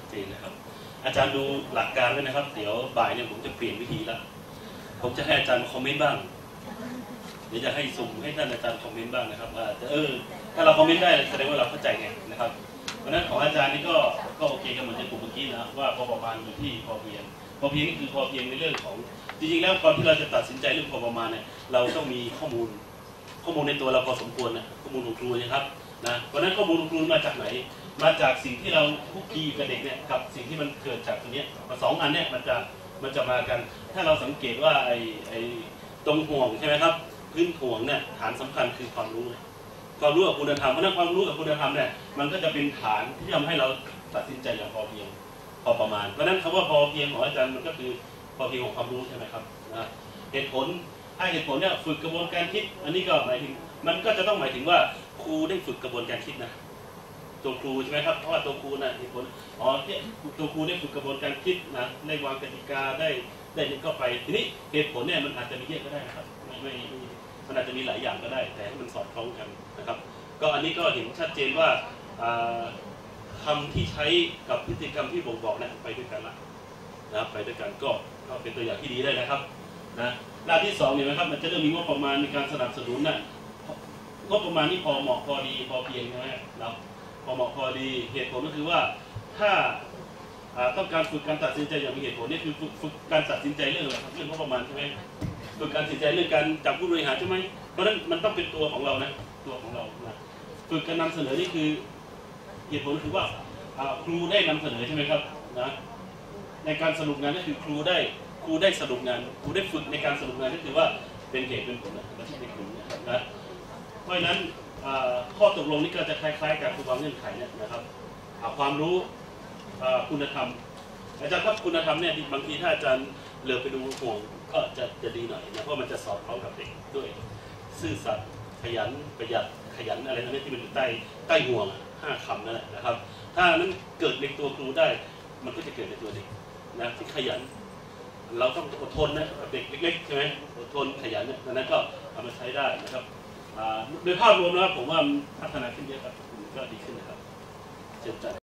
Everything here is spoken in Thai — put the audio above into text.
เจนนะครับอาจารย์ดูหลักการไว้นะครับเดี๋ยวบ่ายเนี่ยผมจะเปลี่ยนวิธีละผมจะให้อาจารย์คอมเมนต์บ้างเดี๋ยวจะให้สุ่มให้ท่านอาจารย์คอมเมนต์บ้างนะครับว่าถ้าเราคอมเมนต์ได้แสดงว่าเราเข้าใจไงนะครับเพราะนั้นของอาจารย์นี่ก็โอเคกันเหมือนที่ผมเมื่อกี้นะว่าพอประมาณอยู่ที่พอเพียงนี่คือพอเพียงในเรื่องของจริงๆแล้วก่อนที่เราจะตัดสินใจเรื่องพอประมาณเนี่ยเราต้องมีข้อมูลในตัวเราพอสมควรนะข้อมูลของครูนะครับนะเพราะนั้นข้อมูลของครูมาจากไหนมาจากสิ่งที่เราคุกคีกับเด็กเนี่ยกับสิ่งที่มันเกิดจากตรงนี้สองอันเนี่ยมันจะมากันถ้าเราสังเกตว่าไอ้ตรงห่วงใช่ไหมครับพื้นห่วงเนี่ยฐานสำคัญคือความรู้กับคุณธรรมเพราะนั้นความรู้กับคุณธรรมเนี่ยมันก็จะเป็นฐานที่ทำให้เราตัดสินใจอย่างพอเพียงพอประมาณเพราะนั้นคำว่าพอเพียงของอาจารย์มันก็คือพอเพียงของความรู้ใช่ไหมครับนะเหตุผลเนี่ยฝึกกระบวนการคิดอันนี้ก็หมายถึงมันก็จะต้องหมายถึงว่าครูได้ฝึกกระบวนการคิดนะตัวครูใช่ไหมครับเพราะว่าตัวครูน่ะเหตุผลตัวครูได้ฝึกกระบวนการคิดนะได้วางกติกาได้เข้าไปทีนี้เหตุผลเนี่ยมันอาจจะมีเยอะก็ได้นะครับไม่มันอาจจะมีหลายอย่างก็ได้แต่ให้มันสอดคล้องกันนะครับก็อันนี้ก็เห็นชัดเจนว่าคำที่ใช้กับพฤติกรรมที่บ่งบอกเนี่ยไปด้วยกันละนะไปด้วยกันก็เป็นตัวอย่างที่ดีได้นะครับนะหน้าที่2เนี่ยนะครับมันจะเริ่มมีงบประมาณในการสนับสนุนน่ะงบประมาณที่พอเหมาะพอดีพอเพียงใช่ไหมครับพอเหมาะพอดีเหตุผลก็คือว่าถ้าต้องการฝึกการตัดสินใจอย่างมีเหตุผลนี่คือฝึกการตัดสินใจเรื่องอะไรครับเรื่องงบประมาณใช่ไหมฝึกการตัดสินใจเรื่องการจับผู้บริหารใช่ไหมเพราะฉะนั้นมันต้องเป็นตัวของเรานะตัวของเรานะฝึกการนำเสนอนี่คือเหตุผลคือว่าครูได้นำเสนอใช่ไหมครับนะในการสรุปงานก็คือครูได้สรุปงานครูได้ฝึกในการสรุปงานก็คือว่าเป็นเหตุเป็นผลนะไม่ใช่เป็นผลนะเพราะฉะนั้นข้อตกลงนี่ก็จะคล้ายๆกับวางเงื่อนไขเนี่ยนะครับความรู้คุณธรรมอาจารย์ครับคุณธรรมเนี่ยบางทีถ้าอาจารย์เหลือไปดูห่วงก็จะดีหน่อยนะเพราะมันจะสอดคล้องกับเด็กด้วยซื่อสัตย์ขยันประหยัดขยันอะไรทั้งนี้ที่มันอยู่ใต้ห่วง5 คำนั่นแหละนะครับถ้านั้นเกิดในตัวครูได้มันก็จะเกิดในตัวเด็กนะที่ขยันเราต้องอดทนนะเด็กเล็กๆใช่ไหมอดทนขยันเนี่ยนั้นก็เอามาใช้ได้นะครับโดยภาพรวมนะครับผมว่าพัฒนาขึ้นเยอะครับก็ดีขึ้นนะครับเชิญจัด